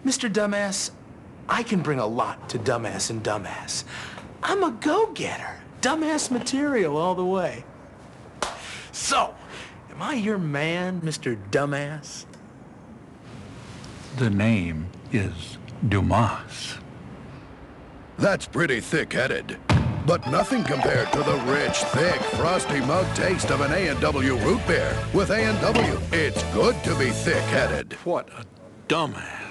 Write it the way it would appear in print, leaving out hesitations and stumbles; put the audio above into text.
Mr. Dumass, I can bring a lot to Dumas and Dumass. I'm a go-getter. Dumass material all the way. So, am I your man, Mr. Dumass? The name is Dumas. That's pretty thick-headed. But nothing compared to the rich, thick, frosty mug taste of an A&W root beer. With A&W, it's good to be thick-headed. What a dumbass.